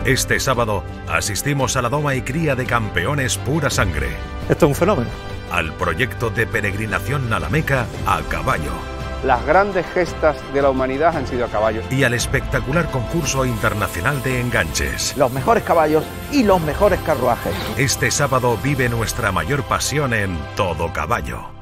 Este sábado asistimos a la doma y cría de campeones pura sangre. Esto es un fenómeno. Al proyecto de peregrinación a la Meca a caballo. Las grandes gestas de la humanidad han sido a caballo. Y al espectacular concurso internacional de enganches. Los mejores caballos y los mejores carruajes. Este sábado vive nuestra mayor pasión en Todo Caballo.